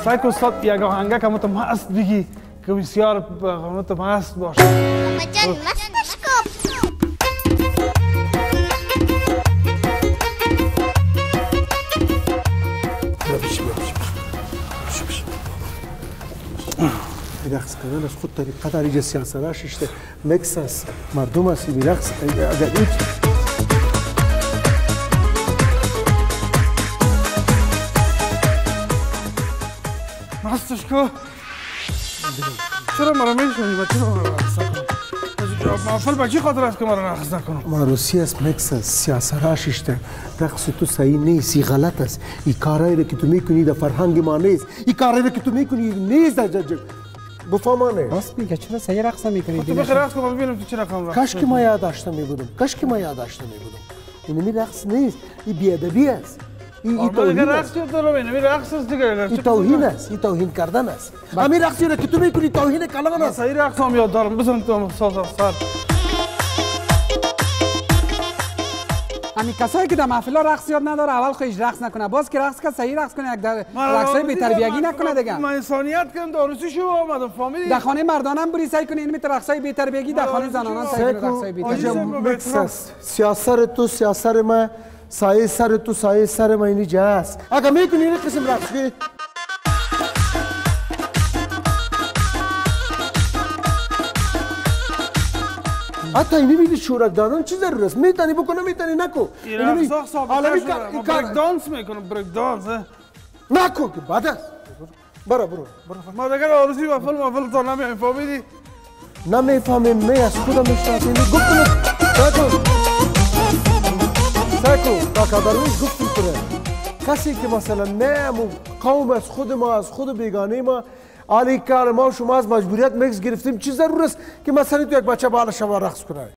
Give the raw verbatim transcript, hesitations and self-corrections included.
سعی کن استاد یک آهنگک هم تو مست بگی که بسیار هم تو مست باشه. بابا جان مستش کن. بیا بیش بیا رقص کردن از خود طریقه در اینجا سیاسراش اشته مکس است مردم است این رقص اگر این مستش کن. چرا مرا میشونی و چرا مرا رقص کنم؟ محفل با چی خاطر است که مرا رقص نکنم؟ ماروسی است مکس است سیاسراش اشته رقص تو صحیح نیست این غلط است این کارایی که تو میکنی در فرهنگ ما نیست این کارایی که تو میکنی نیست در جج بفهمانه راست میگه چرا صحیح رقص میکنی؟ تو بخیر رقص کنم ببینم تو چه رقم رقص کاش که ما یاد داشته میبودم کاش که ما یاد داشته میبودم این می رقص نیست این بیادبی است این این توهین است رقص تو رو ببین رقص است دیگه این توهین است این توهین کردن است همین رقصی رو که تو میکنی توهین کلام است صحیح رقص هم یاد دارم بزن تو ساز سر همین کسایی که در محفل رقص یاد نداره اول خودش رقص نکنه باز که رقص کنه صحیح رقص کنه یک در رقصای بی تربیتی نکنه دیگه من انسانیت کردم داروسی شو اومدم فهمیدی در خانه مردانه هم بری سعی کنی این میتر رقصای بی تربیتی در خانه زنانه سعی کنی رقصای بی تربیتی سیاست تو سیاست ما سایه سر تو سایه سر ما اینی جاست اگه میکنی این قسم رقص که حتی اینی میدی شورک دادن چی ضرور است میتونی بکنه میتونی نکو این رقص ثابت شده بریک دانس میکنم بریک دانس نکو که بعد است برو برو ما دیگر آرزوی و فیلم و فیلم تا نمیفهمی فهمیدی نمیفهمیم می از خودم میشناسیم گفتم ساکو ساکو تا کدروش گفتم کنه کسی که مثلا نه قوم از خود ما از خود بیگانه ما علی کار ما شما از مجبوریت مکس گرفتیم چی ضرور است که مثلا تو یک بچه بالا شما رقص کنه